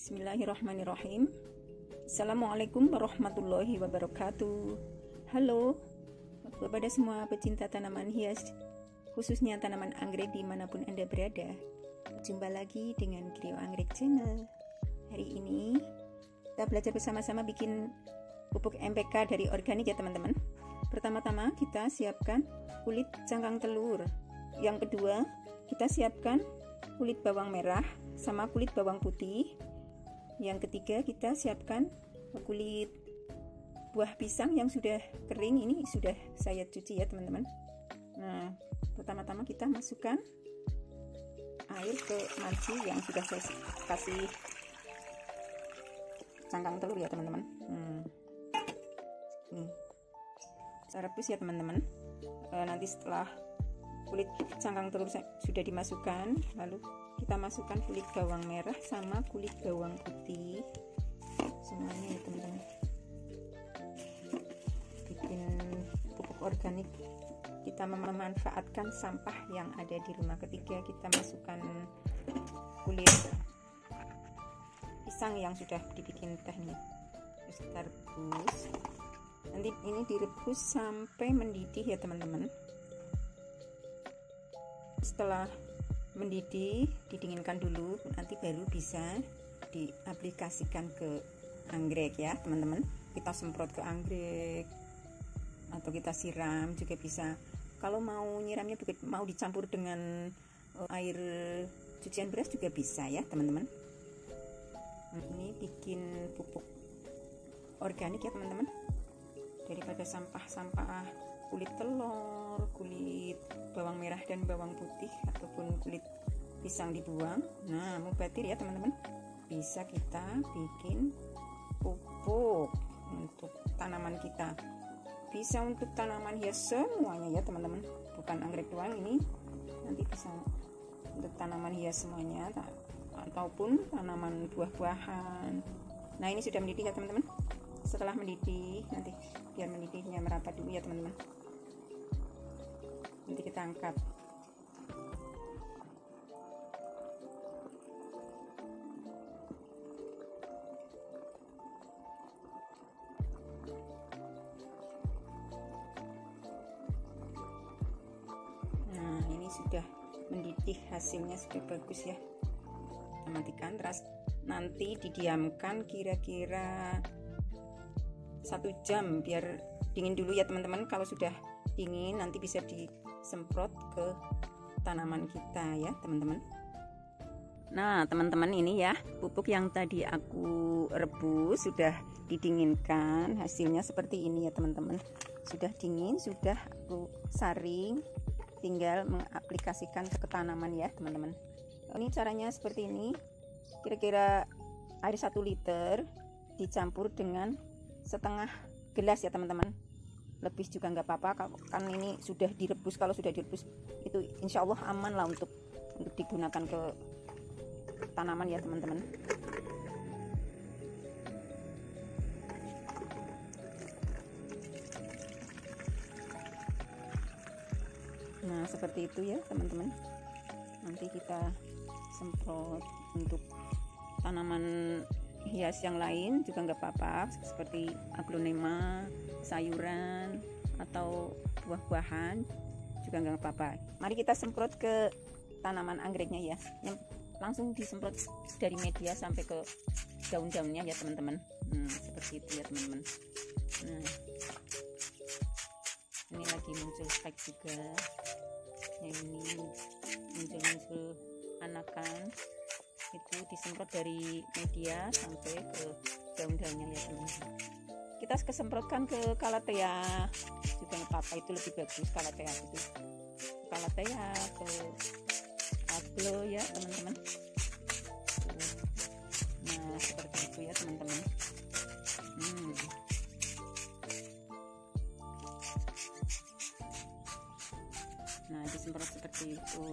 Bismillahirrahmanirrahim. Assalamualaikum warahmatullahi wabarakatuh. Halo kepada semua pecinta tanaman hias, khususnya tanaman anggrek dimanapun Anda berada. Jumpa lagi dengan Griyo Anggrek Channel. Hari ini kita belajar bersama-sama bikin pupuk NPK dari organik ya teman-teman. Pertama-tama kita siapkan kulit cangkang telur. Yang kedua kita siapkan kulit bawang merah sama kulit bawang putih. Yang ketiga kita siapkan kulit buah pisang yang sudah kering, ini sudah saya cuci ya teman-teman. Nah, pertama-tama kita masukkan air ke panci yang sudah saya kasih cangkang telur ya teman-teman. Nih, saya rebus ya teman-teman. Nanti setelah kulit cangkang telur sudah dimasukkan, lalu kita masukkan kulit bawang merah sama kulit bawang putih semuanya ya teman-teman. Bikin pupuk organik, kita memanfaatkan sampah yang ada di rumah. Ketiga kita masukkan kulit pisang yang sudah dibikin teh nih, terus kita rebus. Nanti ini direbus sampai mendidih ya teman-teman. Setelah mendidih, didinginkan dulu, nanti baru bisa diaplikasikan ke anggrek ya teman-teman. Kita semprot ke anggrek atau kita siram juga bisa. Kalau mau nyiramnya mau dicampur dengan air cucian beras juga bisa ya teman-teman. Ini bikin pupuk organik ya teman-teman, daripada sampah-sampah kulit telur, kulit bawang merah dan bawang putih ataupun kulit pisang dibuang. Nah, mubatir ya teman-teman. Bisa kita bikin pupuk untuk tanaman kita. Bisa untuk tanaman hias semuanya ya teman-teman. Bukan anggrek doang, ini nanti bisa untuk tanaman hias semuanya ataupun tanaman buah-buahan. Nah, ini sudah mendidih ya teman-teman. Setelah mendidih, nanti biar mendidihnya merapat dulu ya teman-teman. Nanti kita angkat. Nah, ini sudah mendidih, hasilnya sudah bagus ya. Kita matikan, terus nanti didiamkan kira-kira 1 jam biar dingin dulu ya teman-teman. Kalau sudah dingin nanti bisa disemprot ke tanaman kita ya teman-teman. Nah teman-teman, ini ya pupuk yang tadi aku rebus sudah didinginkan, hasilnya seperti ini ya teman-teman. Sudah dingin, sudah aku saring, tinggal mengaplikasikan ke tanaman ya teman-teman. Ini caranya seperti ini. Kira-kira air 1 liter dicampur dengan setengah gelas ya teman-teman. Lebih juga nggak apa-apa, kan ini sudah direbus. Kalau sudah direbus itu insya Allah aman lah untuk digunakan ke tanaman ya teman-teman. Nah seperti itu ya teman-teman. Nanti kita semprot untuk tanaman hias yang lain juga nggak apa-apa, seperti aglonema, sayuran atau buah-buahan juga nggak apa-apa. Mari kita semprot ke tanaman anggreknya ya, yang langsung disemprot dari media sampai ke daun-daunnya ya teman-teman. Seperti itu ya teman-teman. Nah, ini lagi muncul spike juga, yang ini muncul anakan. Itu disemprot dari media sampai ke daun-daunnya ya teman-teman. Kita kesemprotkan ke calathea juga nggak apa-apa, itu lebih bagus calathea itu. Calathea ke aglo ya teman-teman. Nah seperti itu ya teman-teman. Nah disemprot seperti itu.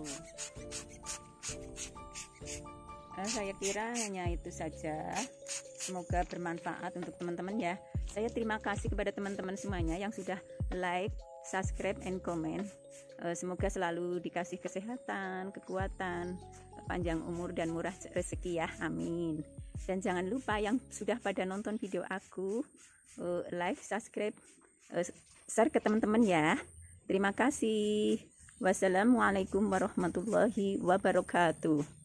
Saya kira hanya itu saja. Semoga bermanfaat untuk teman-teman ya. Saya terima kasih kepada teman-teman semuanya yang sudah like, subscribe, and comment. Semoga selalu dikasih kesehatan, kekuatan, panjang umur dan murah rezeki ya, amin. Dan jangan lupa yang sudah pada nonton video aku, like, subscribe, share ke teman-teman ya. Terima kasih. Wassalamualaikum warahmatullahi wabarakatuh.